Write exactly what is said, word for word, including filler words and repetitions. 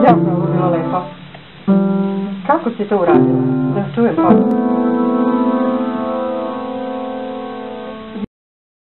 Kako je ovo bilo lepo? Kako si to uradila? Da čujem pa.